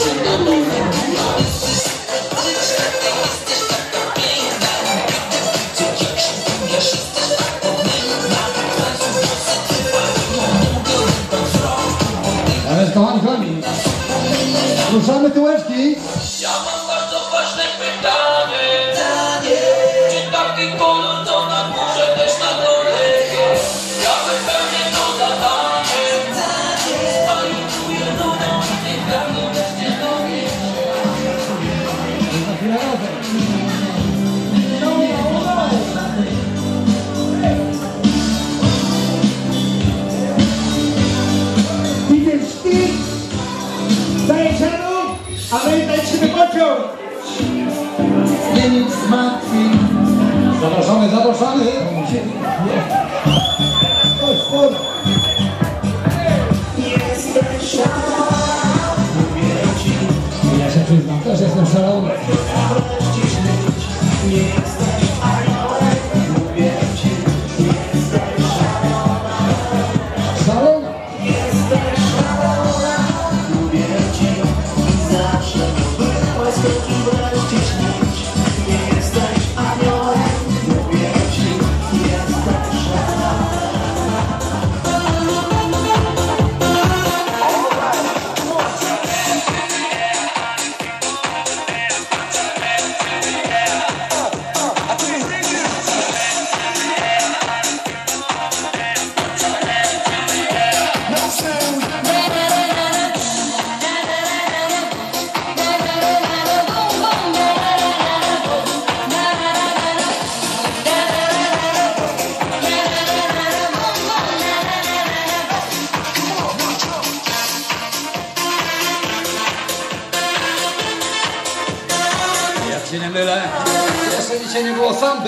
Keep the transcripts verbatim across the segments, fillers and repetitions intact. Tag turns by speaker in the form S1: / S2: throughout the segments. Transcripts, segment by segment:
S1: Kochani, kochani, ruszamy tyłeczki.
S2: Ja mam bardzo ważne pytanie. Czy taki kolor to na górze też na dole jest? Ja wypełnię to zadanie. Spalituję nową, nie prawdą też nie dowie.
S1: Na chwilę razem.
S3: A my tańczymy pociąg!
S1: Nie nic zmartwi. Zapraszamy, zapraszamy. Chodź, chodź.
S4: Jesteś szalona, mówię ci.
S1: Ja się przyznam, też jestem szalony.
S4: Nie jesteś aniołem, mówię ci. Jesteś szalona.
S1: Szalona?
S4: Jesteś szalona, mówię ci. Zawsze byłaś taki wreszcie śnić. Nie jesteś aniołem, mówię ci. Jesteś szalona.
S1: Jak się nie mylę, jeszcze dzisiaj nie było samby.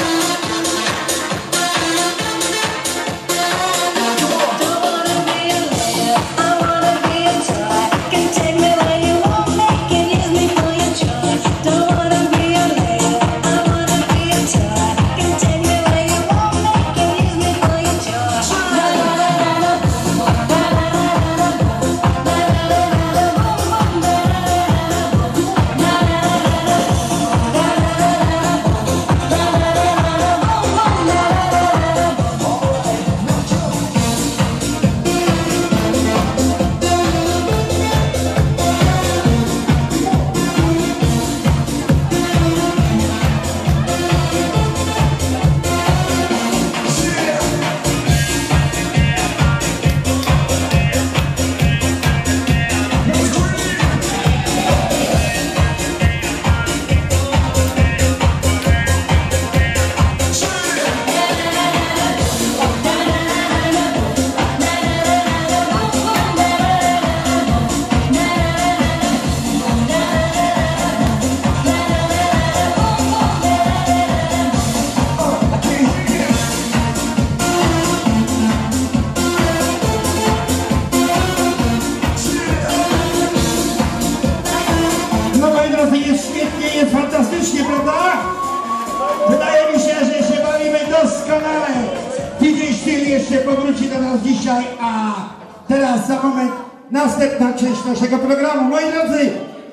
S3: No moi drodzy, jest świetnie, jest fantastycznie, prawda? Wydaje mi się, że się bawimy doskonale. D J Styl jeszcze powróci do nas dzisiaj, a teraz za moment następna część naszego programu. Moi drodzy,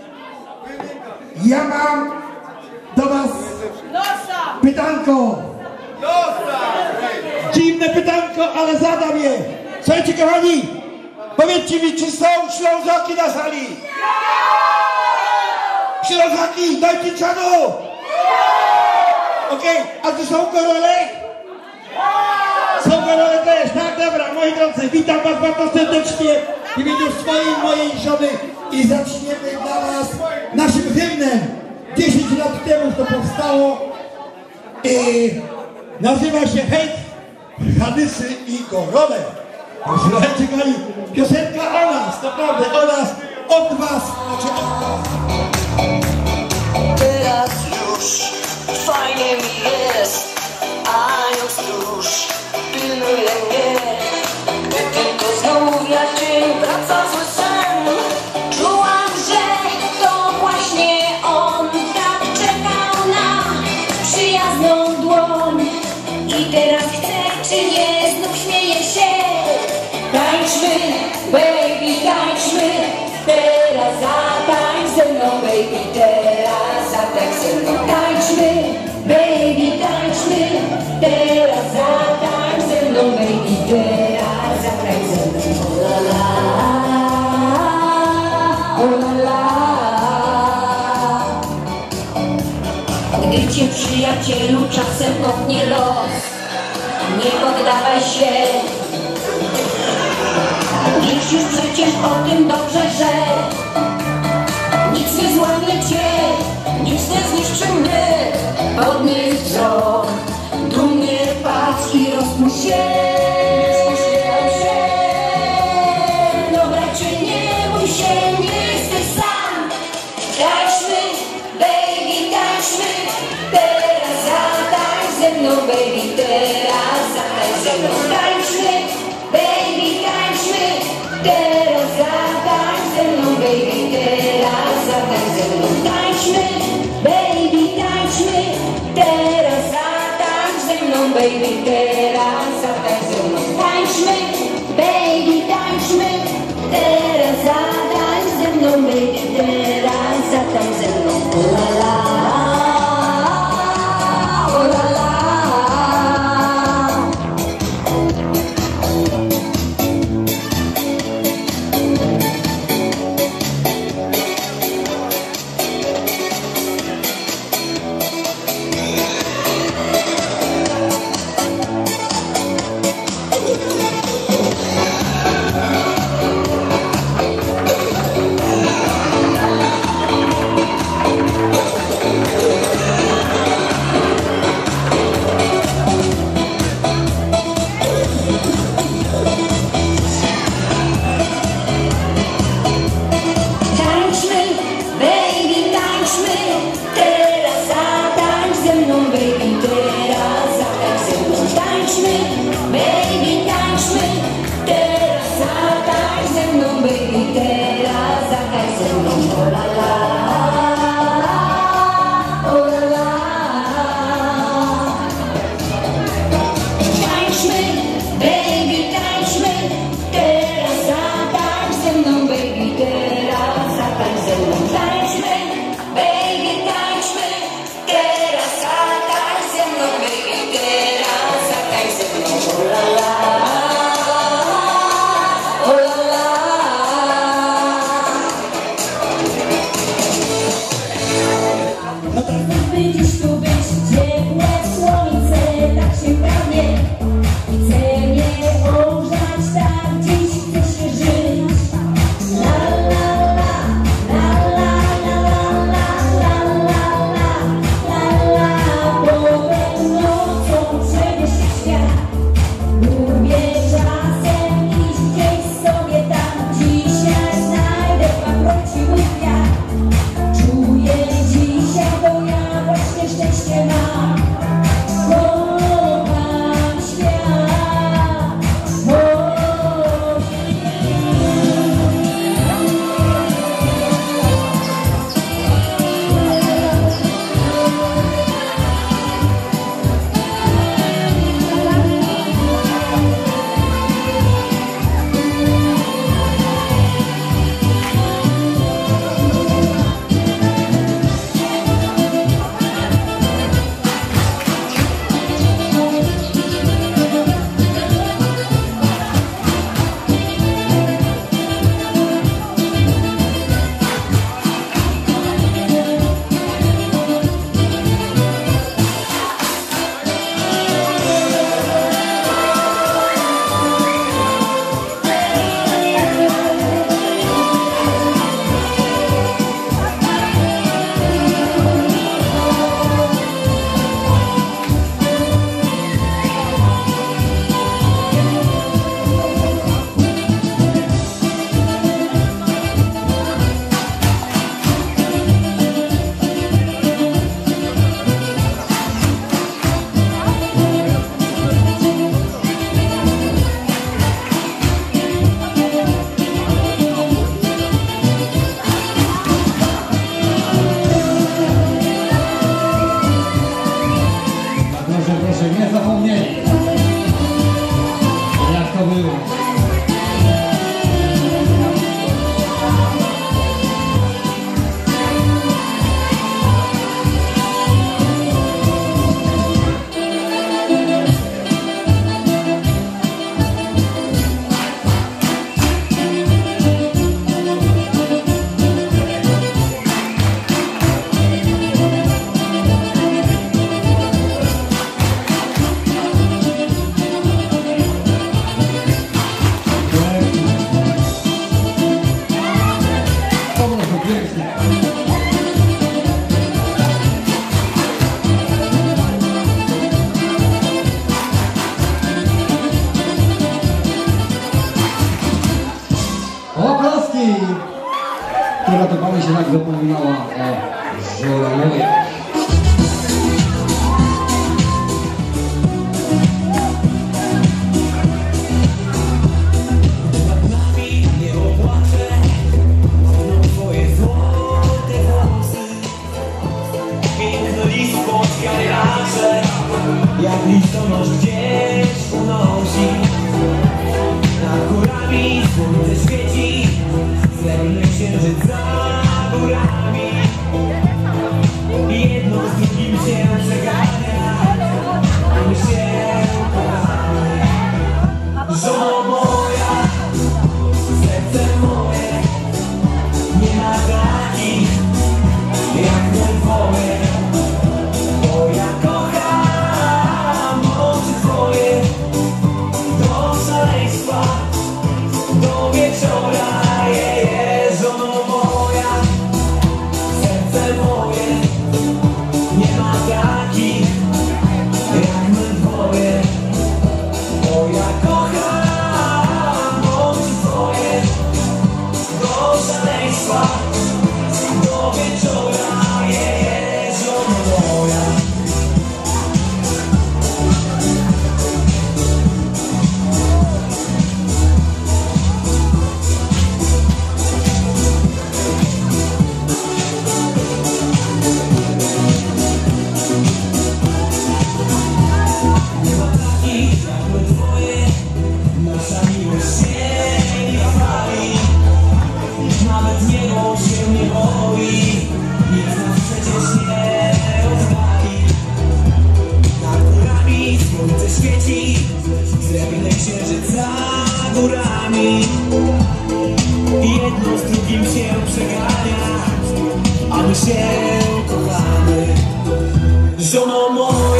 S3: ja mam do was pytanko. Dziwne pytanko, ale zadam je. Słuchajcie kochani, powiedzcie mi, czy są Ślązoki na sali? Ślązaki, dajcie czadu! Okej, okay. A czy są korole? Są korole też, tak, dobra, moi drodzy, witam was bardzo serdecznie w imieniu swojej, mojej żony i zaczniemy dla was naszym hymnem. dziesięć lat temu to powstało i nazywa się Hejt, Hadysy i Gorole. Słuchajcie, kochani, piosenka o nas, naprawdę o nas, od was, znaczy od was.
S5: Teraz już fajnie mi jest, anioł stróż pilnuje mnie. Gdy tylko znów jaśnień wraca zły sen, czułam, że to właśnie on tak czekał na przyjazną dłoń. I teraz chce czy nie, znów śmieje się. Tańczmy, baby, tańczmy teraz. Życie przyjacielu czasem kopnie los. Nie poddawaj się. Wiesz już przecież o tym dobrze, że nic nie złamie cię, nic nie zniszczy mnie. Podnieś wzrok, dumnie patrz i rozpuść się. Dobra, czy nie bój się, nie jesteś sam. Tańczmy, baby, tańczmy. Teraz zatańcz ze mną, baby, teraz zatańcz ze mną. Tańczmy, baby, tańczmy. Teraz zatańcz ze mną, baby, teraz zatańcz ze mną. Tańczmy, baby, tańczmy. Teraz zatańcz ze mną, baby, teraz zatańcz ze mną. Tańczmy, baby, tańczmy. Teraz zatańcz ze mną, baby, teraz zatańcz ze mną. Oh la la, oh la la.
S1: pięknie. Oklaski! Która to pani się tak zapominała o Żurawiowie.
S4: Jak listonosz gdzieś unosi, nad górami słońce świeci, srebrny księżyc za górami. Jedno z drugim się przegania, a my się kochamy. Żono moja, serce moje, nie ma takich jak my dwoje. Bo ja kocham oczy twoje do szaleństwa, do wieczora, je, je, żono moja, serce moje, nie ma takich jak my dwoje. Bo ja kocham oczy twoje do szaleństwa, do wieczora, je, je, żono moja. Nawet niebo się nie boi, nikt nas przecież nie oddali. Nad górami słońce świeci, srebrny księżyc za górami. Jedno z drugim się przegania, a my się kochamy. Żono moja,